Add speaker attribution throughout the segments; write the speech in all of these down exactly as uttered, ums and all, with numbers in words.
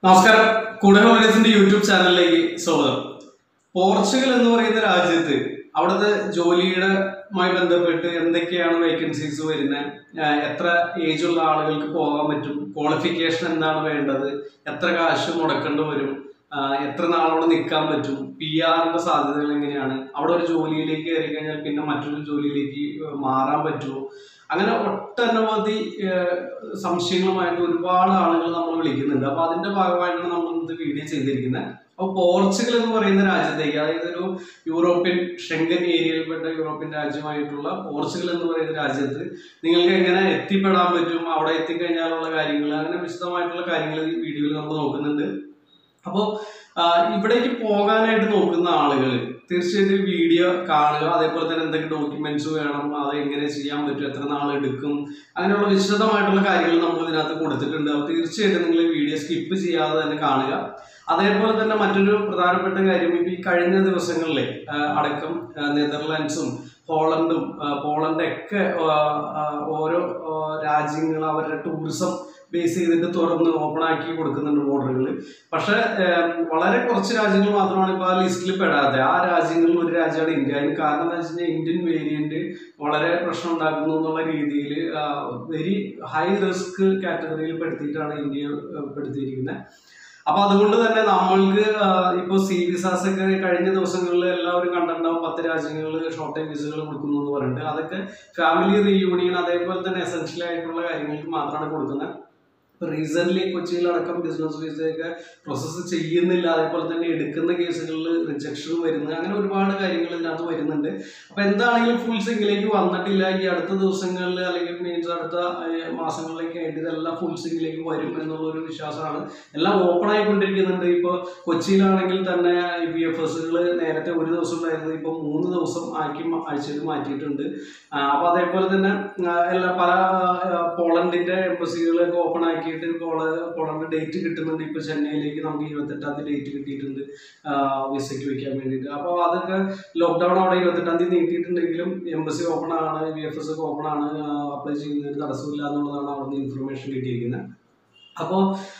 Speaker 1: നമസ്കാരം, കൂടെഹോളിഡേയ്സിന്റെ യൂട്യൂബ് ചാനലിലേക്ക് സ്വാഗതം. പോർച്ചുഗൽ എന്ന് പറയുന്ന രാജ്യത്ത് അവിടുത്തെ ജോലിയുമായി ബന്ധപ്പെട്ട് എന്തൊക്കെയാണ് വേക്കൻസീസ് വരുന്നത്, എത്ര ഏജ് ഉള്ള ആളുകൾക്ക് പോകാൻ പറ്റും, ക്വാളിഫിക്കേഷൻ എന്താണ് വേണ്ടത്, എത്ര കാശ് മുടക്കേണ്ടി വരും, എത്ര നാളോടെ നിൽക്കാൻ പറ്റും, പി ആറിന്റെ സാധ്യതകൾ എങ്ങനെയാണ്, അവിടെ ഒരു ജോലിയിലേക്ക് കയറി കഴിഞ്ഞാൽ പിന്നെ മറ്റൊരു ജോലിയിലേക്ക് മാറാൻ പറ്റുമോ, അങ്ങനെ ഒട്ടനവധി സംശയങ്ങളുമായിട്ട് ഒരുപാട് ആളുകൾ നമ്മൾ വിളിക്കുന്നുണ്ട്. അപ്പൊ അതിന്റെ ഭാഗമായിട്ടാണ് നമ്മൾ ഇന്ന് വീഡിയോ ചെയ്തിരിക്കുന്നത്. അപ്പൊ പോർച്ചുഗൽ എന്ന് പറയുന്ന രാജ്യത്തേക്ക്, അതായത് ഒരു യൂറോപ്യൻ ഷെങ്കൻ ഏരിയയിൽപ്പെട്ട യൂറോപ്യൻ രാജ്യമായിട്ടുള്ള പോർച്ചുഗൽ എന്ന് പറയുന്ന രാജ്യത്ത് നിങ്ങൾക്ക് എങ്ങനെ എത്തിപ്പെടാൻ പറ്റും, അവിടെ എത്തിക്കഴിഞ്ഞാലുള്ള കാര്യങ്ങൾ, അങ്ങനെ വിശദമായിട്ടുള്ള കാര്യങ്ങൾ ഈ വീഡിയോയിൽ നമ്മൾ നോക്കുന്നുണ്ട്. അപ്പോൾ ഇവിടേക്ക് പോകാനായിട്ട് നോക്കുന്ന ആളുകൾ തീർച്ചയായിട്ടും വീഡിയോ കാണുക. അതേപോലെ തന്നെ എന്തൊക്കെ ഡോക്യുമെന്റ്സ് വേണം, അത് എങ്ങനെ ചെയ്യാൻ പറ്റും, എത്ര നാൾ എടുക്കും, അങ്ങനെയുള്ള വിശദമായിട്ടുള്ള കാര്യങ്ങൾ നമ്മൾ ഇതിനകത്ത് കൊടുത്തിട്ടുണ്ട്. അപ്പോൾ തീർച്ചയായിട്ടും നിങ്ങൾ വീഡിയോ സ്കിപ്പ് ചെയ്യാതെ തന്നെ കാണുക. അതേപോലെ തന്നെ മറ്റൊരു പ്രധാനപ്പെട്ട കാര്യം, ഇപ്പം ഈ കഴിഞ്ഞ ദിവസങ്ങളിലെ അടക്കം നെതർലാൻഡ്സും ഹോളണ്ടും പോളണ്ടൊക്കെ ഓരോ രാജ്യങ്ങൾ അവരുടെ ടൂറിസം ബേസ് ചെയ്തിട്ട് തുറന്ന് ഓപ്പൺ ആക്കി കൊടുക്കുന്നുണ്ട് ബോർഡറുകൾ. പക്ഷെ വളരെ കുറച്ച് രാജ്യങ്ങൾ മാത്രമാണ് ഇപ്പോൾ ആ ലിസ്റ്റിൽ പെടാതെ. ആ രാജ്യങ്ങളിൽ ഒരു രാജ്യമാണ് ഇന്ത്യ. അതിന് കാരണം എന്താ വെച്ച് കഴിഞ്ഞാൽ ഇന്ത്യൻ വേരിയന്റ് വളരെ പ്രശ്നം ഉണ്ടാക്കുന്നു എന്നുള്ള രീതിയിൽ വെരി ഹൈ റിസ്ക് കാറ്റഗറിയിൽ പെടുത്തിയിട്ടാണ് ഇന്ത്യ പെടുത്തിയിരിക്കുന്നത്. അപ്പൊ അതുകൊണ്ട് തന്നെ നമ്മൾക്ക് ഇപ്പൊ സി വിസാസ് ഒക്കെ കഴിഞ്ഞ ദിവസങ്ങളിൽ എല്ലാവരും കണ്ടിട്ടുണ്ടാവും, പത്ത് രാജ്യങ്ങളിൽ ഷോർട്ട് ടൈം വിസകൾ കൊടുക്കുന്നു എന്ന് പറഞ്ഞിട്ട്. അതൊക്കെ ഫാമിലി റീയൂണിയൻ അതേപോലെ തന്നെ എസെൻഷ്യൽ ആയിട്ടുള്ള കാര്യങ്ങൾക്ക് മാത്രമാണ് കൊടുക്കുന്നത്. റീസെന്റ് കൊച്ചിയിലടക്കം ബിസിനസ് വിസയൊക്കെ പ്രോസസ്സ് ചെയ്യുന്നില്ല, അതേപോലെ തന്നെ എടുക്കുന്ന കേസുകളിൽ റിജക്ഷൻ വരുന്നത്, അങ്ങനെ ഒരുപാട് കാര്യങ്ങൾ ഇതിനകത്ത് വരുന്നുണ്ട്. അപ്പൊ എന്താണെങ്കിലും ഫുൾ സിംഗിലേക്ക് വന്നിട്ടില്ല. ഈ അടുത്ത ദിവസങ്ങളിൽ അല്ലെങ്കിൽ മീൻസ് അടുത്ത മാസങ്ങളിലേക്ക് ആയിട്ട് ഇതെല്ലാം ഫുൾ സിംഗിലേക്ക് വരും എന്നുള്ളൊരു വിശ്വാസമാണ്. എല്ലാം ഓപ്പൺ ആയിക്കൊണ്ടിരിക്കുന്നുണ്ട്. ഇപ്പോൾ കൊച്ചിയിലാണെങ്കിൽ തന്നെ ബി എഫ് എസുകൾ നേരത്തെ ഒരു ദിവസം ഉണ്ടായിരുന്നത് ഇപ്പോൾ മൂന്ന് ദിവസം ആക്കി ആഴ്ചയിൽ മാറ്റിയിട്ടുണ്ട്. അപ്പൊ അതേപോലെ തന്നെ എല്ലാ പല പോളണ്ടിന്റെ എംബസികളൊക്കെ ഓപ്പൺ ആക്കി പോളണ്ട് ഡേറ്റ് കിട്ടുന്നുണ്ട്. ഇപ്പൊ ചെന്നൈയിലേക്ക് നമുക്ക് ഇരുപത്തെട്ടാം തീയതി ഡേറ്റ് കിട്ടിയിട്ടുണ്ട് വിസയ്ക്ക് വെക്കാൻ വേണ്ടിയിട്ട്. അപ്പോൾ അതൊക്കെ ലോക്ക്ഡൌൺ അവിടെ ഇരുപത്തെട്ടാം തീയതി നീട്ടിയിട്ടുണ്ടെങ്കിലും എംബസി ഓപ്പൺ ആണ്, വി എഫ് എസ് ഒക്കെ ഓപ്പൺ ആണ്, അപ്ലൈ ചെയ്യുന്നതിന് തടസ്സമില്ല എന്നുള്ളതാണ് അവിടുന്ന് ഇൻഫർമേഷൻ കിട്ടിയിരിക്കുന്നത്. അപ്പോൾ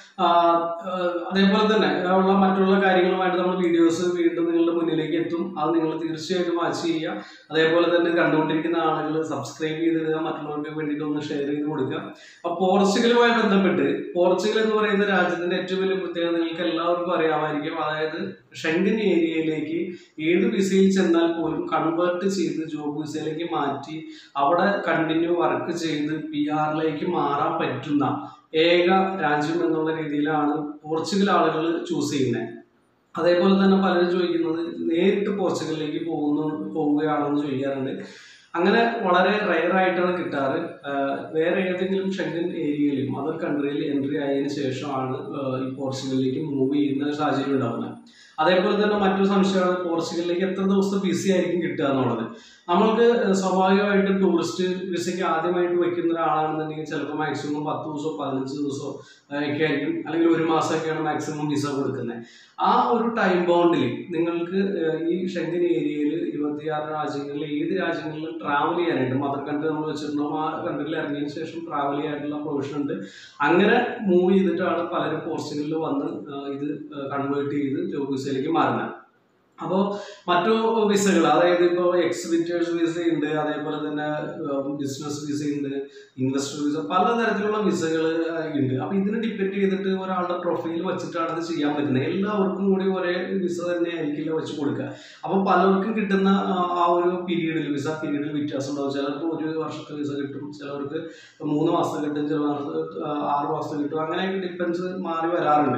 Speaker 1: അതേപോലെ തന്നെ ഉള്ള മറ്റുള്ള കാര്യങ്ങളുമായിട്ട് നമ്മൾ വീഡിയോസ് വീണ്ടും നിങ്ങളുടെ മുന്നിലേക്ക് എത്തും. അത് നിങ്ങൾ തീർച്ചയായിട്ടും വാച്ച് ചെയ്യുക. അതേപോലെ തന്നെ കണ്ടുകൊണ്ടിരിക്കുന്ന ആളുകൾ സബ്സ്ക്രൈബ് ചെയ്തിടുക, മറ്റുള്ളവർക്ക് വേണ്ടിയിട്ട് ഒന്ന് ഷെയർ ചെയ്ത് കൊടുക്കുക. അപ്പോൾ പോർച്ചുഗലുമായി ബന്ധപ്പെട്ട്, പോർച്ചുഗൽ എന്ന് പറയുന്ന രാജ്യത്തിന്റെ ഏറ്റവും വലിയ പ്രത്യേകത നിങ്ങൾക്ക് എല്ലാവർക്കും അറിയാമായിരിക്കും. അതായത് ഷെങ്കൻ ഏരിയയിലേക്ക് ഏത് വിസയിൽ ചെന്നാൽ പോലും കൺവേർട്ട് ചെയ്ത് ജോബ് വിസയിലേക്ക് മാറ്റി അവിടെ കണ്ടിന്യൂ വർക്ക് ചെയ്ത് പി ആറിലേക്ക് മാറാൻ പറ്റുന്ന ഏക രാജ്യം എന്നുള്ള രീതിയിലാണ് പോർച്ചുഗൽ ആളുകൾ ചൂസ് ചെയ്യുന്നത്. അതേപോലെ തന്നെ പലരും ചോദിക്കുന്നത് നേരിട്ട് പോർച്ചുഗലിലേക്ക് പോകുന്നു പോവുകയാണെന്ന് ചോദിക്കാറുണ്ട്. അങ്ങനെ വളരെ റെയർ ആയിട്ടാണ് കിട്ടാറ്. വേറെ ഏതെങ്കിലും ഷെങ്കൻ ഏരിയയിൽ മദർ കൺട്രിയിൽ എൻട്രി ആയതിനു ശേഷമാണ് ഈ പോർച്ചുഗലിലേക്ക് മൂവ് ചെയ്യുന്ന സാഹചര്യം ഉണ്ടാകുന്നത്. അതേപോലെ തന്നെ മറ്റൊരു സംശയമാണ് പോർച്ചുഗലിലേക്ക് എത്ര ദിവസത്തെ വിസ ആയിരിക്കും കിട്ടുക എന്നുള്ളത്. നമ്മൾക്ക് സ്വാഭാവികമായിട്ടും ടൂറിസ്റ്റ് വിസയ്ക്ക് ആദ്യമായിട്ട് വയ്ക്കുന്ന ഒരാളാണെന്നുണ്ടെങ്കിൽ ചിലപ്പോൾ മാക്സിമം പത്ത് ദിവസമോ പതിനഞ്ച് ദിവസമോ ഒക്കെ ആയിരിക്കും, അല്ലെങ്കിൽ ഒരു മാസമൊക്കെയാണ് മാക്സിമം വിസ കൊടുക്കുന്നത്. ആ ഒരു ടൈം ബൗണ്ടിൽ നിങ്ങൾക്ക് ഈ ഷെങ്കൻ ഏരിയയിൽ ഇരുപത്തിയാറ് രാജ്യങ്ങളിൽ ഏത് രാജ്യങ്ങളിലും ട്രാവൽ ചെയ്യാനായിട്ട്, മദർ കൺട്രി നമ്മൾ വെച്ചിട്ടുണ്ടാവും, ആ കൺട്രിയിൽ ഇറങ്ങിയതിന് ശേഷം ട്രാവൽ ചെയ്യാനുള്ള പ്രൊവിഷൻ ഉണ്ട്. അങ്ങനെ മൂവ് ചെയ്തിട്ടാണ് പലരും പോർച്ചുഗലിൽ വന്ന് ഇത് കൺവേർട്ട് ചെയ്ത് ജോബ് വിസയിലേക്ക് മാറുന്നത്. അപ്പോൾ മറ്റു വിസകൾ, അതായത് ഇപ്പോൾ എക്സിബിറ്റേഴ്സ് വിസ ഉണ്ട്, അതേപോലെ തന്നെ ബിസിനസ് വിസ ഉണ്ട്, ഇൻവെസ്റ്റർ വിസ, പലതരത്തിലുള്ള വിസകൾ ഉണ്ട്. അപ്പോൾ ഇതിനെ ഡിപ്പെൻഡ് ചെയ്തിട്ട് ഒരാളുടെ പ്രൊഫൈൽ വെച്ചിട്ടാണ് ഇത് ചെയ്യാൻ പറ്റുന്നത്. എല്ലാവർക്കും കൂടി ഒരേ വിസ തന്നെ ആയിരിക്കില്ല വെച്ച് കൊടുക്കുക. അപ്പോൾ പലർക്കും കിട്ടുന്ന ആ ഒരു പീരീഡിൽ, വിസ പീരീഡിൽ വ്യത്യാസം ഉണ്ടാവും. ചിലർക്ക് ഒരു വർഷത്തെ വിസ കിട്ടും, ചിലവർക്ക് മൂന്ന് മാസം കിട്ടും, ചിലവർക്ക് ആറ് മാസം കിട്ടും. അങ്ങനെയൊക്കെ ഡിപ്പെൻസ് മാറി വരാറുണ്ട്.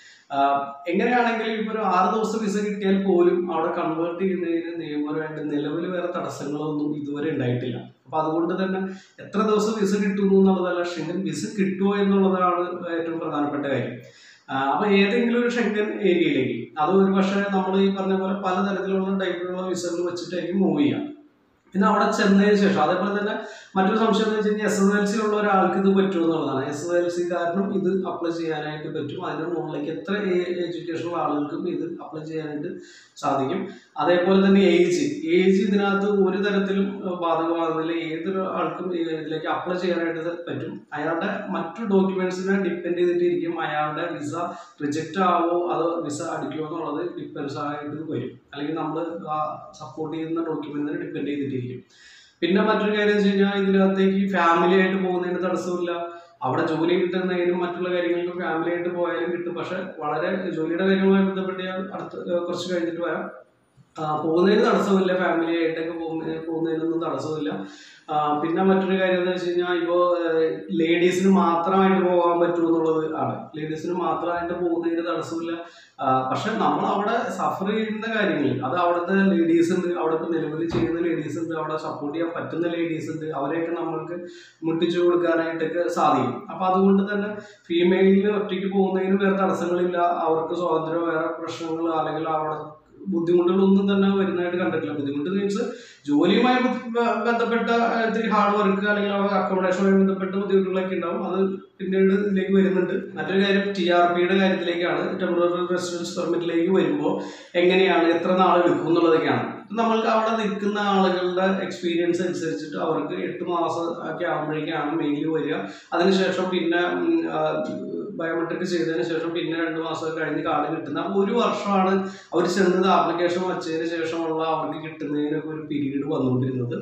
Speaker 1: എങ്ങനെയാണെങ്കിലും ഇപ്പോൾ ഒരു ആറ് ദിവസം വിസ കിട്ടിയാൽ പോലും അവിടെ കൺവേർട്ട് ചെയ്യുന്നതിന് നിയമപരമായിട്ട് നിലവിൽ വേറെ തടസ്സങ്ങളൊന്നും ഇതുവരെ ഉണ്ടായിട്ടില്ല. അപ്പൊ അതുകൊണ്ട് തന്നെ എത്ര ദിവസം വിസ കിട്ടുന്നു എന്നുള്ളതല്ല, ഷെങ്കൻ വിസ കിട്ടുമോ എന്നുള്ളതാണ് ഏറ്റവും പ്രധാനപ്പെട്ട കാര്യം. അപ്പൊ ഏതെങ്കിലും ഒരു ഷെങ്കൻ ഏരിയയിലേക്ക്, അത് ഒരു പക്ഷേ നമ്മൾ ഈ പറഞ്ഞ പോലെ പലതരത്തിലുള്ള ടൈപ്പിലുള്ള വിസകൾ വെച്ചിട്ടായിരിക്കും മൂവ് ചെയ്യാം. പിന്നെ അവിടെ ചെന്നതിന് ശേഷം അതേപോലെ തന്നെ മറ്റൊരു സംശയം എന്ന് വെച്ച് കഴിഞ്ഞാൽ എസ് എസ് എൽ സി ഉള്ള ഒരാൾക്ക് ഇത് പറ്റുമോ എന്നുള്ളതാണ്. എസ് എസ് എൽ സി കാരണം ഇത് അപ്ലൈ ചെയ്യാനായിട്ട് പറ്റും. അതിൻ്റെ മുകളിലേക്ക് എത്ര എഡ്യൂക്കേഷനുള്ള ആളുകൾക്കും ഇത് അപ്ലൈ ചെയ്യാനായിട്ട് സാധിക്കും. അതേപോലെ തന്നെ ഏജ് ഏജ് ഇതിനകത്ത് ഒരു തരത്തിലും ബാധകമാകുന്നില്ല. ഏതൊരു ആൾക്കും ഇതിലേക്ക് അപ്ലൈ ചെയ്യാനായിട്ട് പറ്റും. അയാളുടെ മറ്റു ഡോക്യുമെന്റ്സിനെ ഡിപ്പെൻഡ് ചെയ്തിട്ടിരിക്കും അയാളുടെ വിസ റിജക്റ്റ് ആവോ അതോ വിസ അടിക്കുമോ എന്നുള്ളത് ഡിപ്പെൻസ് ആയിട്ട് വരും. അല്ലെങ്കിൽ നമ്മൾ സപ്പോർട്ട് ചെയ്യുന്ന ഡോക്യുമെന്റിനെ ഡിപ്പെൻഡ് ചെയ്തിട്ടിരിക്കും. പിന്നെ മറ്റൊരു കാര്യം വെച്ച് കഴിഞ്ഞാൽ ഇതിനകത്തേക്ക് ഫാമിലി ആയിട്ട് പോകുന്നതിന് തടസ്സമില്ല. അവിടെ ജോലി കിട്ടുന്നതിനും മറ്റുള്ള കാര്യങ്ങൾക്കും ഫാമിലി ആയിട്ട് പോയാലും കിട്ടും. പക്ഷെ വളരെ ജോലിയുടെ കാര്യങ്ങളുമായി ബന്ധപ്പെട്ട് ഞാൻ അടുത്ത് കുറച്ച് കഴിഞ്ഞിട്ട് വരാം. പോകുന്നതിന് തടസ്സമില്ല, ഫാമിലി ആയിട്ടൊക്കെ പോകുന്ന പോകുന്നതിനൊന്നും തടസ്സമില്ല. പിന്നെ മറ്റൊരു കാര്യം എന്ന് വെച്ച് കഴിഞ്ഞാൽ ഇപ്പോൾ ലേഡീസിന് മാത്രമായിട്ട് പോകാൻ പറ്റുമോ എന്നുള്ളത് ആണ്. ലേഡീസിന് മാത്രമായിട്ട് പോകുന്നതിന് തടസ്സമില്ല. പക്ഷെ നമ്മൾ അവിടെ സഫർ ചെയ്യുന്ന കാര്യങ്ങൾ അത് അവിടുത്തെ ലേഡീസ് ഉണ്ട്, അവിടെ ഇപ്പോൾ നിലവിൽ ചെയ്യുന്ന ലേഡീസ് ഉണ്ട്, അവിടെ സപ്പോർട്ട് ചെയ്യാൻ പറ്റുന്ന ലേഡീസ് ഉണ്ട്. അവരെയൊക്കെ നമ്മൾക്ക് മുട്ടിച്ചു കൊടുക്കാനായിട്ടൊക്കെ സാധിക്കും. അപ്പം അതുകൊണ്ട് തന്നെ ഫീമെയിലിന് ഒറ്റയ്ക്ക് പോകുന്നതിന് വേറെ തടസ്സങ്ങളില്ല. അവർക്ക് സ്വാതന്ത്ര്യം വേറെ പ്രശ്നങ്ങൾ അല്ലെങ്കിൽ അവിടെ ബുദ്ധിമുട്ടുകളൊന്നും തന്നെ വരുന്നതായിട്ട് കണ്ടിട്ടില്ല. ബുദ്ധിമുട്ട് മീൻസ് ജോലിയുമായി ബന്ധപ്പെട്ട ഇത്തിരി ഹാർഡ് വർക്ക് അല്ലെങ്കിൽ അക്കോമഡേഷനുമായി ബന്ധപ്പെട്ട ബുദ്ധിമുട്ടുകളൊക്കെ ഉണ്ടാവും. അത് പിന്നീട് ഇതിലേക്ക് വരുന്നുണ്ട്. മറ്റൊരു കാര്യം ടി ആർ പിയുടെ കാര്യത്തിലേക്കാണ്. ടെമ്പററി റെസിഡൻസ് പെർമിറ്റിലേക്ക് വരുമ്പോൾ എങ്ങനെയാണ് എത്ര നാൾ എടുക്കും എന്നുള്ളതൊക്കെയാണ്. നമ്മൾക്ക് അവിടെ നിൽക്കുന്ന ആളുകളുടെ എക്സ്പീരിയൻസ് അനുസരിച്ചിട്ട് അവർക്ക് എട്ട് മാസം ഒക്കെ ആകുമ്പോഴേക്കാണ് മെയിലിൽ വരിക. അതിനുശേഷം പിന്നെ ബയോമെട്രിക് ചെയ്തതിന് ശേഷം പിന്നെ രണ്ട് മാസം കഴിഞ്ഞ് കാർഡ് കിട്ടുന്ന ഒരു വർഷമാണ് അവർ ചെന്നത് ആപ്ലിക്കേഷൻ വച്ചതിന് ശേഷമുള്ള അവർക്ക് കിട്ടുന്നതിനൊക്കെ ഒരു പീരീഡ് വന്നുകൊണ്ടിരുന്നത്.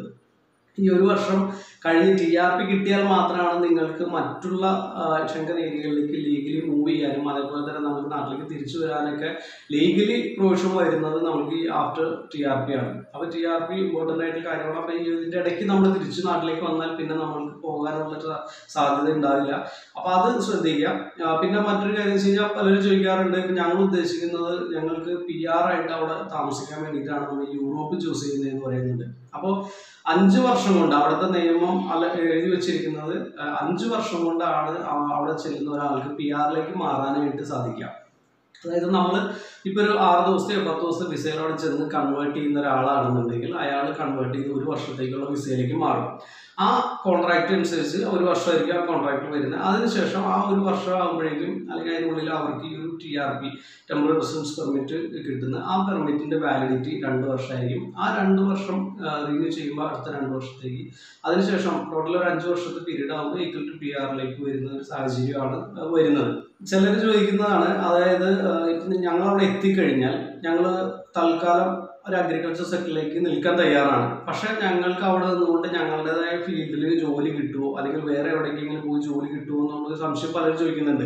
Speaker 1: ഈ ഒരു വർഷം കഴിഞ്ഞ് ടി ആർ പി കിട്ടിയാൽ മാത്രമാണ് നിങ്ങൾക്ക് മറ്റുള്ള ഷെങ്കൻ ഏരിയകളിലേക്ക് ലീഗലി മൂവ് ചെയ്യാനും അതേപോലെ തന്നെ നമുക്ക് നാട്ടിലേക്ക് തിരിച്ചു വരാനൊക്കെ ലീഗലി പ്രൊവിഷൻ വരുന്നത് നമുക്ക് ഈ ആഫ്റ്റർ ടി ആർ പി ആണ്. അപ്പോൾ ടി ആർ പി ഇമ്പോർട്ടൻ്റ് ആയിട്ടുള്ള കാര്യമാണ്. അപ്പോൾ ഇതിൻ്റെ ഇടയ്ക്ക് നമ്മൾ തിരിച്ച് നാട്ടിലേക്ക് വന്നാൽ പിന്നെ നമ്മൾക്ക് പോകാനുള്ള സാധ്യത ഉണ്ടാവില്ല. അപ്പോൾ അത് ശ്രദ്ധിക്കുക. പിന്നെ മറ്റൊരു കാര്യം വെച്ച് കഴിഞ്ഞാൽ പലരും ചോദിക്കാറുണ്ട്, ഇപ്പം ഞങ്ങൾ ഉദ്ദേശിക്കുന്നത് ഞങ്ങൾക്ക് പി ആർ ആയിട്ട് അവിടെ താമസിക്കാൻ വേണ്ടിയിട്ടാണ് നമ്മൾ യൂറോപ്പ് ചൂസ് ചെയ്യുന്നതെന്ന് പറയുന്നുണ്ട്. അപ്പോൾ അഞ്ച് വർഷം കൊണ്ട് അവിടുത്തെ നിയമം അല്ല എഴുതി വെച്ചിരിക്കുന്നത് അഞ്ച് വർഷം കൊണ്ടാണ് അവിടെ ചെല്ലുന്ന ഒരാൾക്ക് പി ആറിലേക്ക് മാറാനായിട്ട് സാധിക്കുക. അതായത് നമ്മൾ ഇപ്പോൾ ഒരു ആറ് ദിവസത്തെയോ പത്ത് ദിവസത്തെ വിസയിലവിടെ ചെന്ന് കൺവേർട്ട് ചെയ്യുന്ന ഒരാളാണെന്നുണ്ടെങ്കിൽ അയാൾ കൺവേർട്ട് ചെയ്ത് ഒരു വർഷത്തേക്കുള്ള വിസയിലേക്ക് മാറും. ആ കോൺട്രാക്റ്റ് അനുസരിച്ച് ഒരു വർഷമായിരിക്കും ആ കോൺട്രാക്റ്റ് വരുന്നത്. അതിനുശേഷം ആ ഒരു വർഷം ആകുമ്പോഴേക്കും അല്ലെങ്കിൽ അതിനുള്ളിൽ അവർക്ക് ഈ ഒരു T R P temporary residence permit കിട്ടുന്ന ആ പെർമിറ്റിൻ്റെ വാലിഡിറ്റി രണ്ട് വർഷമായിരിക്കും. ആ രണ്ട് വർഷം റിന്യൂ ചെയ്യുമ്പോൾ അടുത്ത രണ്ട് വർഷത്തേക്ക് അതിനുശേഷം ടോട്ടൽ ഒരു അഞ്ച് വർഷത്തെ പീരീഡ് ആകുമ്പോൾ ഈക്വൽ ടു പി ആറിലേക്ക് വരുന്ന ഒരു സാഹചര്യമാണ് വരുന്നത്. ചിലർ ചോദിക്കുന്നതാണ്, അതായത് ഇപ്പം ഞങ്ങളവിടെ എത്തിക്കഴിഞ്ഞാൽ ഞങ്ങൾ തൽക്കാലം ഒരു അഗ്രികൾച്ചർ സെക്ടറിലേക്ക് നിൽക്കാൻ തയ്യാറാണ്, പക്ഷെ ഞങ്ങൾക്ക് അവിടെ നിന്നുകൊണ്ട് ഞങ്ങളുടേതായ ഫീൽഡിൽ ജോലി കിട്ടുമോ അല്ലെങ്കിൽ വേറെ എവിടേക്കെങ്കിലും പോയി ജോലി കിട്ടുമോ എന്നുള്ളൊരു സംശയം പലരും ചോദിക്കുന്നുണ്ട്.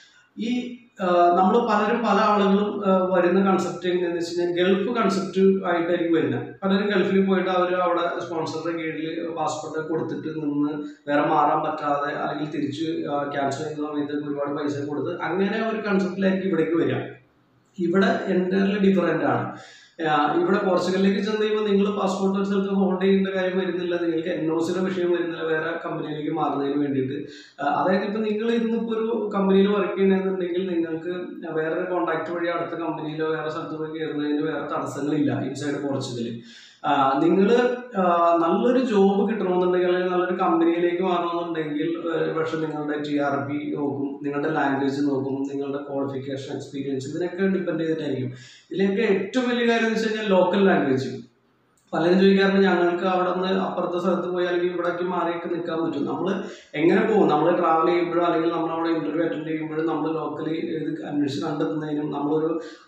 Speaker 1: ഈ നമ്മൾ പലരും പല ആളുകളും വരുന്ന കൺസെപ്റ്റ് എങ്ങനെയാണെന്ന് വെച്ച് കഴിഞ്ഞാൽ ഗൾഫ് കൺസെപ്റ്റ് ആയിട്ടായിരിക്കും വരുന്നത്. പലരും ഗൾഫിൽ പോയിട്ട് അവർ അവിടെ സ്പോൺസറുടെ കീഴിൽ പാസ്പോർട്ട് കൊടുത്തിട്ട് നിന്ന് വേറെ മാറാൻ പറ്റാതെ അല്ലെങ്കിൽ തിരിച്ച് ക്യാൻസൽ ചെയ്യുന്ന സമയത്ത് ഒരുപാട് പൈസ കൊടുത്ത് അങ്ങനെ ഒരു കൺസെപ്റ്റിലായിരിക്കും ഇവിടേക്ക് വരിക. ഇവിടെ എൻ്റയർലി ഡിഫറൻ്റ് ആണ്. ഇവിടെ പോർച്ചുഗലിലേക്ക് ചെന്ന് കഴിയുമ്പോൾ നിങ്ങൾ പാസ്പോർട്ട് ഒരു സ്ഥലത്ത് ഹോൾഡ് ചെയ്യേണ്ട കാര്യം വരുന്നില്ല, നിങ്ങൾക്ക് എൻ ഒ സിയുടെ വിഷയം വരുന്നില്ല വേറെ കമ്പനിയിലേക്ക് മാറുന്നതിന് വേണ്ടിയിട്ട്. അതായത് ഇപ്പം നിങ്ങൾ ഇന്നിപ്പോൾ ഒരു കമ്പനിയിൽ വർക്ക് ചെയ്യണമെന്നുണ്ടെങ്കിൽ നിങ്ങൾക്ക് വേറൊരു കോൺടാക്ട് വഴി അടുത്ത കമ്പനിയിലോ വേറെ സ്ഥലത്ത് പോയി കയറുന്നതിന് വേറെ തടസ്സങ്ങളില്ല ഇൻസൈഡ് പോർച്ചുഗൽ. നിങ്ങൾ നല്ലൊരു ജോബ് കിട്ടണമെന്നുണ്ടെങ്കിൽ അല്ലെങ്കിൽ നല്ലൊരു കമ്പനിയിലേക്ക് മാറണമെന്നുണ്ടെങ്കിൽ പക്ഷെ നിങ്ങളുടെ ടി ആർ പി നോക്കും, നിങ്ങളുടെ ലാംഗ്വേജ് നോക്കും, നിങ്ങളുടെ ക്വാളിഫിക്കേഷൻ എക്സ്പീരിയൻസ് ഇതിനൊക്കെ ഡിപ്പെൻഡ് ചെയ്തിട്ടായിരിക്കും. ഇതിലേക്ക് ഏറ്റവും വലിയ കാര്യം എന്ന് വെച്ച് കഴിഞ്ഞാൽ ലോക്കൽ ലാംഗ്വേജ്. പലരും ചോദിക്കാറുണ്ട് ഞങ്ങൾക്ക് അവിടെ നിന്ന് അപ്പുറത്തെ സ്ഥലത്ത് പോയി അല്ലെങ്കിൽ ഇവിടേക്ക് മാറിയൊക്കെ നിൽക്കാൻ പറ്റും. നമ്മൾ എങ്ങനെ പോകും? നമ്മൾ ട്രാവൽ ചെയ്യുമ്പോഴോ അല്ലെങ്കിൽ നമ്മളവിടെ ഇൻ്റർവ്യൂ അറ്റൻഡ് ചെയ്യുമ്പോഴും നമ്മൾ ലോക്കലി ഇത് അന്വേഷിച്ച് കണ്ടെത്തുന്നതിനും നമ്മളൊരു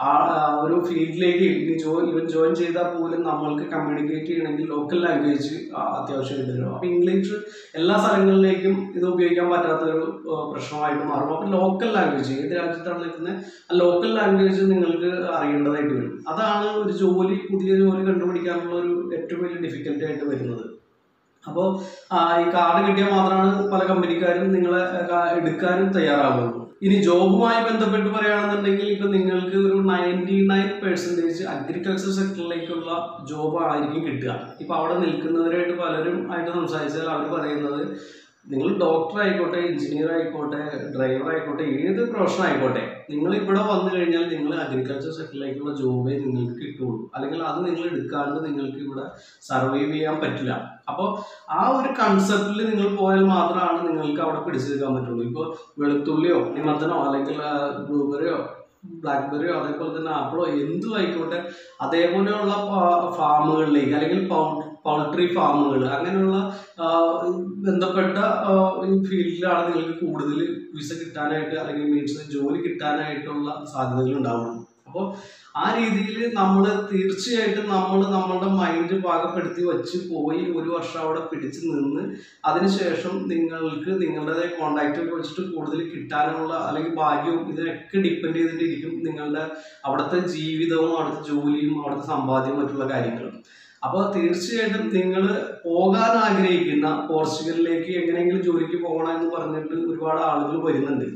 Speaker 1: ഒരു ഫീൽഡിലേക്ക് ഇനി ജോ ഇവൻ ജോയിൻ ചെയ്താൽ പോലും നമ്മൾക്ക് കമ്മ്യൂണിക്കേറ്റ് ചെയ്യണമെങ്കിൽ ലോക്കൽ ലാംഗ്വേജ് അത്യാവശ്യമായിട്ട് വരും. അപ്പോൾ ഇംഗ്ലീഷ് എല്ലാ സ്ഥലങ്ങളിലേക്കും ഇത് ഉപയോഗിക്കാൻ പറ്റാത്തൊരു പ്രശ്നമായിട്ട് മാറും. അപ്പോൾ ലോക്കൽ ലാംഗ്വേജ് ഏത് രാജ്യത്താണ് നിൽക്കുന്നത് ആ ലോക്കൽ ലാംഗ്വേജ് നിങ്ങൾക്ക് അറിയേണ്ടതായിട്ട് വരും. അതാണ് ഒരു ജോലി പുതിയ ജോലി കണ്ടുപിടിക്കാനുള്ള ഒരു ഏറ്റവും വലിയ ഡിഫിക്കൽട്ടി ആയിട്ട് വരുന്നത്. അപ്പോൾ ഈ കാർഡ് കിട്ടിയാൽ മാത്രമാണ് പല കമ്പനിക്കാരും നിങ്ങളെ എടുക്കാനും തയ്യാറാകുള്ളൂ. ഇനി ജോബുമായി ബന്ധപ്പെട്ട് പറയുകയാണെന്നുണ്ടെങ്കിൽ ഇപ്പം നിങ്ങൾക്ക് ഒരു നയൻറ്റി നയൻ പെർസെൻറ്റേജ് അഗ്രികൾച്ചർ സെക്ടറിലേക്കുള്ള ജോബ് ആയിരിക്കും കിട്ടുക. ഇപ്പം അവിടെ നിൽക്കുന്നവരായിട്ട് പലരും ആയിട്ട് സംസാരിച്ചാൽ അവർ പറയുന്നത് നിങ്ങൾ ഡോക്ടർ ആയിക്കോട്ടെ, എഞ്ചിനീയർ ആയിക്കോട്ടെ, ഡ്രൈവർ ആയിക്കോട്ടെ, ഏത് പ്രൊഫഷൻ ആയിക്കോട്ടെ നിങ്ങൾ ഇവിടെ വന്നു കഴിഞ്ഞാൽ നിങ്ങൾ അഗ്രികൾച്ചർ സെക്ടറിലേക്കുള്ള ജോബേ നിങ്ങൾക്ക് കിട്ടുള്ളൂ, അല്ലെങ്കിൽ അത് നിങ്ങൾ എടുക്കാണ്ട് നിങ്ങൾക്ക് ഇവിടെ സർവൈവ് ചെയ്യാൻ പറ്റില്ല. അപ്പോൾ ആ ഒരു കൺസെപ്റ്റിൽ നിങ്ങൾ പോയാൽ മാത്രമാണ് നിങ്ങൾക്ക് അവിടെ പിടിച്ചു നിൽക്കാൻ പറ്റുള്ളൂ. ഇപ്പോൾ വെളുത്തുള്ളിയോ നിമർത്തനോ അല്ലെങ്കിൽ ബ്ലൂബെറിയോ ബ്ലാക്ക്ബെറിയോ അതേപോലെ തന്നെ ആപ്പിളോ എന്തും ആയിക്കോട്ടെ അതേപോലെയുള്ള ഫാമുകളിലേക്ക് അല്ലെങ്കിൽ പൗൾട്രി ഫാമുകൾ അങ്ങനെയുള്ള ബന്ധപ്പെട്ട ഫീൽഡിലാണ് നിങ്ങൾക്ക് കൂടുതൽ വിസ കിട്ടാനായിട്ട് അല്ലെങ്കിൽ മീൻസ് ജോലി കിട്ടാനായിട്ടുള്ള സാധ്യതകൾ ഉണ്ടാവുള്ളൂ. അപ്പോൾ ആ രീതിയിൽ നമ്മൾ തീർച്ചയായിട്ടും നമ്മൾ നമ്മളുടെ മൈൻഡ് പാകപ്പെടുത്തി വെച്ച് പോയി ഒരു വർഷം അവിടെ പിടിച്ച് നിന്ന് അതിനുശേഷം നിങ്ങൾക്ക് നിങ്ങളുടേതായ കോണ്ടാക്റ്റ് വെച്ചിട്ട് കൂടുതൽ കിട്ടാനുള്ള അല്ലെങ്കിൽ ഭാഗ്യവും ഇതിനൊക്കെ ഡിപ്പെൻഡ് ചെയ്തിട്ടിരിക്കും നിങ്ങളുടെ അവിടുത്തെ ജീവിതവും അവിടുത്തെ ജോലിയും അവിടുത്തെ സമ്പാദ്യവും മറ്റുള്ള കാര്യങ്ങളും. അപ്പോൾ തീർച്ചയായിട്ടും നിങ്ങൾ പോകാൻ ആഗ്രഹിക്കുന്ന പോർച്ചുഗലിലേക്ക് എങ്ങനെയെങ്കിലും ജോലിക്ക് പോകണം എന്ന് പറഞ്ഞിട്ട് ഒരുപാട് ആളുകൾ വരുന്നുണ്ട്.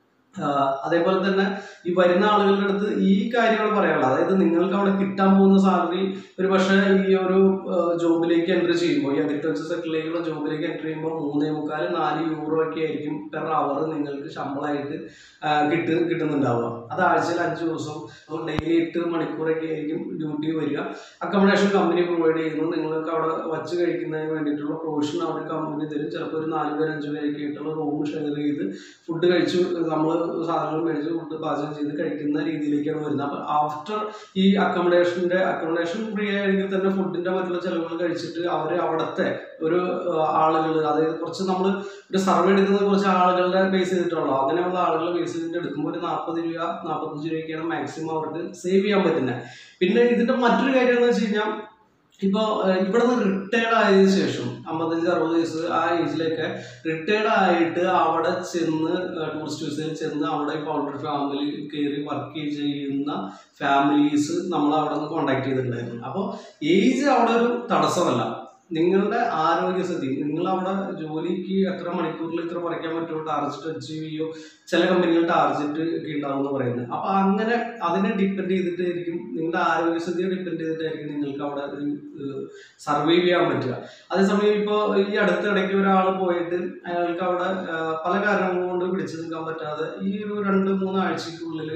Speaker 1: അതേപോലെ തന്നെ ഈ വരുന്ന ആളുകളുടെ അടുത്ത് ഈ കാര്യങ്ങൾ പറയാനുള്ളത്, അതായത് നിങ്ങൾക്ക് അവിടെ കിട്ടാൻ പോകുന്ന സാലറി ഒരു പക്ഷേ ഈ ഒരു ജോബിലേക്ക് എൻ്റർ ചെയ്യുമ്പോൾ ഈ അഗ്രികൾച്ചർ സെക്ടറിലേക്കുള്ള ജോബിലേക്ക് എൻ്റർ ചെയ്യുമ്പോൾ മൂന്നേ മുക്കാൽ നാല് യൂറോ ഒക്കെ ആയിരിക്കും പെർ അവർ നിങ്ങൾക്ക് ശമ്പളമായിട്ട് കിട്ടു കിട്ടുന്നുണ്ടാവുക. അത് ആഴ്ചയിൽ അഞ്ച് ദിവസം ഡെയിലി എട്ട് മണിക്കൂറൊക്കെ ആയിരിക്കും ഡ്യൂട്ടി വരിക. അക്കോമഡേഷൻ കമ്പനി പ്രൊവൈഡ് ചെയ്യുന്നു, നിങ്ങൾക്ക് അവിടെ വച്ച് കഴിക്കുന്നതിന് വേണ്ടിയിട്ടുള്ള പ്രൊവിഷൻ അവർ കമ്പനി തരും. ചിലപ്പോൾ ഒരു നാല് പേര് അഞ്ച് പേരൊക്കെ ആയിട്ടുള്ള റൂം ഷെയർ ചെയ്ത് ഫുഡ് കഴിച്ച് നമ്മൾ സാധനങ്ങൾ മേടിച്ച് ഫുഡ് പാചകം ചെയ്ത് കഴിക്കുന്ന രീതിയിലേക്കാണ് വരുന്നത്. അപ്പം ആഫ്റ്റർ ഈ അക്കോമഡേഷൻ്റെ അക്കോമഡേഷൻ ഫ്രീ ആയെങ്കിൽ തന്നെ ഫുഡിൻ്റെ മറ്റുള്ള ചിലവുകൾ കഴിച്ചിട്ട് അവർ അവിടുത്തെ ഒരു ആളുകൾ, അതായത് കുറച്ച് നമ്മൾ ഒരു സർവേ എടുക്കുന്നത് കുറച്ച് ആളുകളുടെ ബേസ് ചെയ്തിട്ടുള്ളൂ, അങ്ങനെയുള്ള ആളുകളെ ബേസ് ചെയ്തിട്ട് എടുക്കുമ്പോൾ ഒരു നാൽപ്പത് രൂപ നാൽപ്പത്തഞ്ച് രൂപയ്ക്കാണ് മാക്സിമം അവർക്ക് സേവ് ചെയ്യാൻ പറ്റുന്നത്. പിന്നെ ഇതിൻ്റെ മറ്റൊരു കാര്യം എന്ന് വെച്ച് കഴിഞ്ഞാൽ ഇപ്പോൾ ഇവിടെ നിന്ന് റിട്ടയർഡ് ആയതിനു ശേഷം അമ്പത്തഞ്ച് അറുപത് വയസ്സ് ആ ഏജിലൊക്കെ റിട്ടയർഡ് ആയിട്ട് അവിടെ ചെന്ന് ടൂറിസ്റ്റ് വിസയിൽ ചെന്ന് അവിടെ പൗൾട്രി ഫാമിൽ കയറി വർക്ക് ചെയ്യുന്ന ഫാമിലീസ് നമ്മൾ അവിടെ നിന്ന് കോണ്ടാക്ട് ചെയ്തിട്ടുണ്ടായിരുന്നു. അപ്പോൾ ഏജ് അവിടെ ഒരു തടസ്സമല്ല, നിങ്ങളുടെ ആരോഗ്യസ്ഥിതി, നിങ്ങൾ അവിടെ ജോലിക്ക് എത്ര മണിക്കൂറിൽ ഇത്ര പറിക്കാൻ പറ്റുമോ ടാർജറ്റ് അച്ചീവ് ചെയ്യോ, ചില കമ്പനികൾ ടാർജറ്റ് ഒക്കെ ഉണ്ടാവും എന്ന് പറയുന്നത്. അപ്പോൾ അങ്ങനെ അതിനെ ഡിപ്പെൻഡ് ചെയ്തിട്ടായിരിക്കും നിങ്ങളുടെ ആരോഗ്യസ്ഥിതിയെ ഡിപ്പെൻഡ് ചെയ്തിട്ടായിരിക്കും നിങ്ങൾക്ക് അവിടെ ഒരു സർവൈവ് ചെയ്യാൻ പറ്റുക. അതേസമയം ഇപ്പോൾ ഈ അടുത്തിടയ്ക്ക് ഒരാൾ പോയിട്ട് അയാൾക്ക് അവിടെ പല കാരണങ്ങൾ കൊണ്ട് പിടിച്ചു നിൽക്കാൻ പറ്റാതെ ഈ ഒരു രണ്ട് മൂന്നാഴ്ചക്കുള്ളിൽ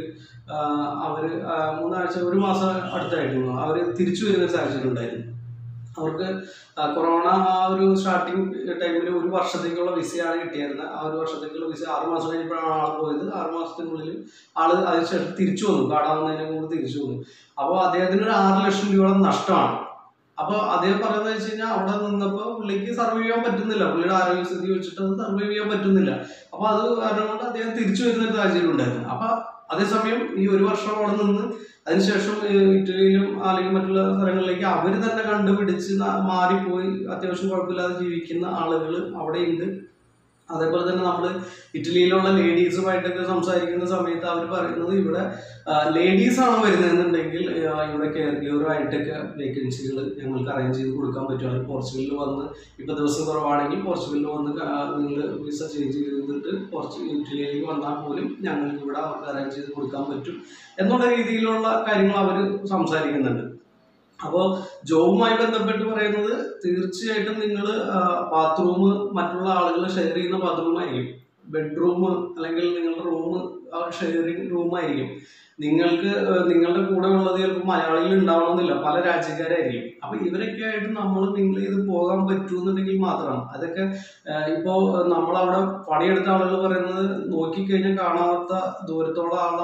Speaker 1: അവർ മൂന്നാഴ്ച ഒരു മാസം അടുത്തായിരുന്നു അവർ തിരിച്ചു വരുന്ന സാഹചര്യം ഉണ്ടായിരുന്നു. അവർക്ക് കൊറോണ ആ ഒരു സ്റ്റാർട്ടിങ് ടൈമിൽ ഒരു വർഷത്തേക്കുള്ള വിസയാണ് കിട്ടിയിരുന്നത്. ആ ഒരു വർഷത്തേക്കുള്ള വിസ ആറ് മാസം കഴിഞ്ഞപ്പോഴാണ് ആൾ പോയത്. ആറ് മാസത്തിനുള്ളിൽ ആൾ അതിനുശേഷം തിരിച്ചു വന്നു, കാടാവുന്നതിനെ കൊണ്ട് തിരിച്ചു വന്നു. അപ്പോൾ അദ്ദേഹത്തിന് ഒരു ആറ് ലക്ഷം രൂപയോളം നഷ്ടമാണ്. അപ്പോൾ അദ്ദേഹം പറയുന്നത് വെച്ച് കഴിഞ്ഞാൽ അവിടെ നിന്നപ്പോൾ പുള്ളിക്ക് സർവൈവ് ചെയ്യാൻ പറ്റുന്നില്ല, പുള്ളിയുടെ ആരോഗ്യസ്ഥിതി വെച്ചിട്ട് അത് സർവൈവ് ചെയ്യാൻ പറ്റുന്നില്ല. അപ്പോൾ അത് കാരണം കൊണ്ട് അദ്ദേഹം തിരിച്ചു വരുന്നൊരു സാഹചര്യം ഉണ്ടായിരുന്നു. അപ്പോൾ അതേസമയം ഈ ഒരു വർഷം അവിടെ നിന്ന് അതിനുശേഷം ഇറ്റലിയിലും അല്ലെങ്കിൽ മറ്റുള്ള സ്ഥലങ്ങളിലേക്ക് അവർ തന്നെ കണ്ടുപിടിച്ച് മാറിപ്പോയി അത്യാവശ്യം കുഴപ്പമില്ലാതെ ജീവിക്കുന്ന ആളുകൾ അവിടെയുണ്ട്. അതേപോലെ തന്നെ നമ്മൾ ഇറ്റലിയിലുള്ള ലേഡീസുമായിട്ടൊക്കെ സംസാരിക്കുന്ന സമയത്ത് അവർ പറയുന്നത് ഇവിടെ ലേഡീസാണ് വരുന്നതെന്നുണ്ടെങ്കിൽ ഇവിടെ കെയർ ഗിവറായിട്ടൊക്കെ വേക്കൻസികൾ ഞങ്ങൾക്ക് അറേഞ്ച് ചെയ്ത് കൊടുക്കാൻ പറ്റും. അല്ലെങ്കിൽ പോർച്ചുഗലിൽ വന്ന് ഇപ്പോൾ ദിവസം കുറവാണെങ്കിൽ പോർച്ചുഗലിൽ വന്ന് നിങ്ങൾ വിസ ചേഞ്ച് ചെയ്തിട്ട് പോർച്ചുഗൽ ഇറ്റലിയിലേക്ക് വന്നാൽ പോലും ഞങ്ങൾക്ക് ഇവിടെ അവർക്ക് അറേഞ്ച് ചെയ്ത് കൊടുക്കാൻ പറ്റും എന്നുള്ള രീതിയിലുള്ള കാര്യങ്ങൾ അവർ സംസാരിക്കുന്നുണ്ട്. അപ്പോൾ ജോബുമായി ബന്ധപ്പെട്ട് പറയുന്നത് തീർച്ചയായിട്ടും നിങ്ങൾ ബാത്റൂം മറ്റുള്ള ആളുകൾ ഷെയർ ചെയ്യുന്ന ബാത്റൂമായിരിക്കും, ബെഡ്റൂം അല്ലെങ്കിൽ നിങ്ങളുടെ റൂം ഷെയറിങ് റൂമായിരിക്കും. നിങ്ങൾക്ക് നിങ്ങളുടെ കൂടെ ഉള്ളത് ചിലപ്പോൾ മലയാളികൾ ഉണ്ടാവണമെന്നില്ല, പല രാജ്യക്കാരായിരിക്കും. അപ്പോൾ ഇവരൊക്കെ ആയിട്ട് നമ്മൾ മിങ്കിൾ ചെയ്ത് പോകാൻ പറ്റുമെന്നുണ്ടെങ്കിൽ മാത്രമാണ്. അതൊക്കെ ഇപ്പോൾ നമ്മളവിടെ പണിയെടുത്ത ആളുകൾ പറയുന്നത് നോക്കിക്കഴിഞ്ഞാൽ കാണാത്ത ദൂരത്തോളം ഉള്ള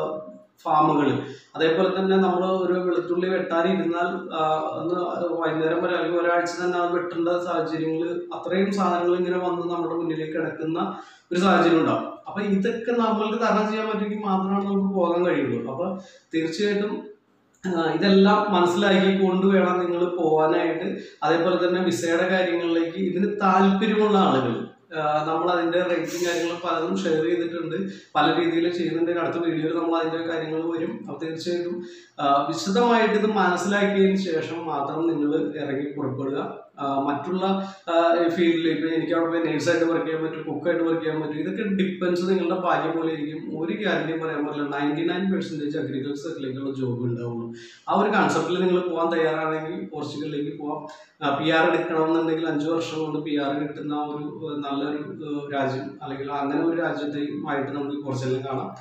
Speaker 1: ഫാമുകൾ, അതേപോലെ തന്നെ നമ്മൾ ഒരു വെളുത്തുള്ളി വെട്ടാനിരുന്നാൽ ഒന്ന് വൈകുന്നേരം വരെ അല്ലെങ്കിൽ ഒരാഴ്ച തന്നെ അത് വെട്ടേണ്ട സാഹചര്യങ്ങൾ, അത്രയും സാധനങ്ങൾ ഇങ്ങനെ വന്ന് നമ്മുടെ മുന്നിലേക്ക് കിടക്കുന്ന ഒരു സാഹചര്യം ഉണ്ടാവും. അപ്പൊ ഇതൊക്കെ നമ്മൾക്ക് തരണം ചെയ്യാൻ പറ്റുമെങ്കിൽ മാത്രമാണ് നമുക്ക് പോകാൻ കഴിയുള്ളൂ. അപ്പൊ തീർച്ചയായിട്ടും ഇതെല്ലാം മനസ്സിലാക്കി കൊണ്ടുവേണം നിങ്ങൾ പോകാനായിട്ട്. അതേപോലെ തന്നെ വിസയുടെ കാര്യങ്ങളിലേക്ക് ഇതിന് താല്പര്യമുള്ള ആളുകൾ നമ്മൾ അതിന്റെ റേറ്റിംഗ് കാര്യങ്ങൾ പലതും ഷെയർ ചെയ്തിട്ടുണ്ട്, പല രീതിയിൽ ചെയ്യുന്നുണ്ട്. അടുത്ത വീഡിയോയിൽ നമ്മൾ അതിന്റെ കാര്യങ്ങൾ വരും. അപ്പോൾ തീർച്ചയായിട്ടും വിശദമായിട്ട് ഇത് മനസ്സിലാക്കിയതിന് ശേഷം മാത്രം നിങ്ങൾ ഇറങ്ങി പുറപ്പെടുക. മറ്റുള്ള ഫീൽഡിൽ ഇപ്പൊ എനിക്ക് അവിടെ പോയി നേഴ്സായിട്ട് വർക്ക് ചെയ്യാൻ പറ്റും, കുക്കായിട്ട് വർക്ക് ചെയ്യാൻ പറ്റും, ഇതൊക്കെ ഡിപ്പെൻസ് നിങ്ങളുടെ ഭാഗ്യം പോലെ ഇരിക്കും. ഒരു ഗ്യാരണ്ടിയും പറയാൻ പറ്റില്ല. നയൻറ്റി നയൻ പെർസെൻറ്റേജ് അഗ്രികൾച്ചറിലേക്കുള്ള ജോബ് ഉണ്ടാവുള്ളൂ. ആ ഒരു കൺസെപ്റ്റിൽ നിങ്ങൾ പോകാൻ തയ്യാറാണെങ്കിൽ പോർച്ചുഗലിലേക്ക് പോകാം. പി ആർ എടുക്കണമെന്നുണ്ടെങ്കിൽ അഞ്ചു വർഷം കൊണ്ട് പി ആർ കിട്ടുന്ന ഒരു നല്ലൊരു രാജ്യം അല്ലെങ്കിൽ അങ്ങനെ ഒരു രാജ്യത്തെയുമായിട്ട് നമുക്ക് പോർച്ചുഗലിൽ കാണാം.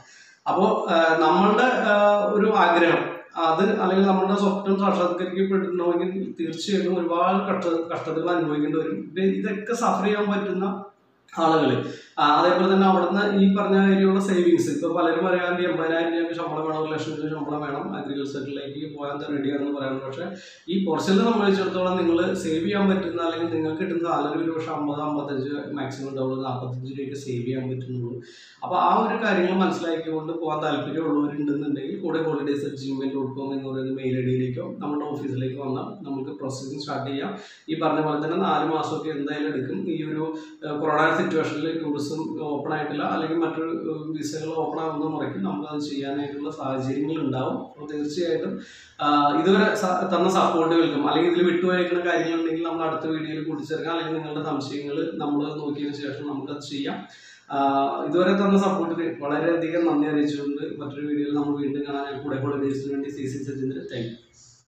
Speaker 1: അപ്പോൾ നമ്മളുടെ ഒരു ആഗ്രഹം അത് അല്ലെങ്കിൽ നമ്മുടെ സ്വപ്നം സാക്ഷാത്കരിക്കപ്പെട്ടിട്ടുണ്ടെങ്കിൽ തീർച്ചയായിട്ടും ഒരുപാട് കഷ്ട കഷ്ടതകൾ അനുഭവിക്കേണ്ടി വരും. ഇതൊക്കെ സഫർ ചെയ്യാൻ പറ്റുന്ന ആളുകൾ അതേപോലെ തന്നെ അവിടുന്ന് ഈ പറഞ്ഞ കാര്യമുള്ള സേവിങ്സ് ഇപ്പൊ പലരും പറയാണ്ട് എൺപതിനായിരം രൂപ ശമ്പളം വേണം, ഒരു ലക്ഷം രൂപ ശമ്പളം വേണം അഗ്രികൾച്ചറിലേക്ക് പോകാൻ റെഡിയാണെന്ന് പറയുന്നത്. പക്ഷെ ഈ പോർച്ചുഗലിനെ സംബന്ധിച്ചിടത്തോളം നിങ്ങൾ സേവ് ചെയ്യാൻ പറ്റുന്ന അല്ലെങ്കിൽ നിങ്ങൾക്ക് കിട്ടുന്ന സാലറി ഒരു പക്ഷെ അമ്പത് അമ്പത്തഞ്ച് മാക്സിമം ഉണ്ടാവുള്ളൂ, നാൽപ്പത്തഞ്ച് രൂപയ്ക്ക് സേവ് ചെയ്യാൻ പറ്റുന്നുള്ളൂ. അപ്പൊ ആ ഒരു കാര്യങ്ങൾ മനസ്സിലാക്കിക്കൊണ്ട് പോകാൻ താല്പര്യമുള്ളവരുണ്ടെന്നുണ്ടെങ്കിൽ കൂടെ holidays at Gmail dot com എന്ന് പറയുന്ന മെയിൽ ഐ ഡിയിലേക്കോ നമ്മുടെ ഓഫീസിലേക്ക് വന്നാൽ നമുക്ക് പ്രോസസ്സിംഗ് സ്റ്റാർട്ട് ചെയ്യാം. ഈ പറഞ്ഞ പോലെ തന്നെ നാല് മാസമൊക്കെ എന്തായാലും എടുക്കും. ഈ ഒരു കൊറോണ സിറ്റുവേഷനിൽ ടൂറിസം ഓപ്പൺ ആയിട്ടില്ല അല്ലെങ്കിൽ മറ്റൊരു വിസകൾ ഓപ്പൺ ആകുന്ന മുറയ്ക്ക് നമുക്കത് ചെയ്യാനായിട്ടുള്ള സാഹചര്യങ്ങൾ ഉണ്ടാവും. അപ്പോൾ തീർച്ചയായിട്ടും ഇതുവരെ തന്ന സപ്പോർട്ടുകൾക്കും അല്ലെങ്കിൽ ഇതിൽ വിട്ടുപോയിരിക്കുന്ന കാര്യങ്ങളുണ്ടെങ്കിൽ നമ്മൾ അടുത്ത വീഡിയോയിൽ കൂട്ടിച്ചേർക്കാം, അല്ലെങ്കിൽ നിങ്ങളുടെ സംശയങ്ങൾ നമ്മൾ നോക്കിയതിന് ശേഷം നമുക്കത് ചെയ്യാം. ഇതുവരെ തന്ന സപ്പോർട്ടിന് വളരെയധികം നന്ദി അറിയിച്ചുകൊണ്ട് മറ്റൊരു വീഡിയോയിൽ നമ്മൾ വീണ്ടും കാണാൻ കൂടെ ഹോളിഡേയ്സിന് വേണ്ടി സി സി സെച്ചിന് താങ്ക് യു.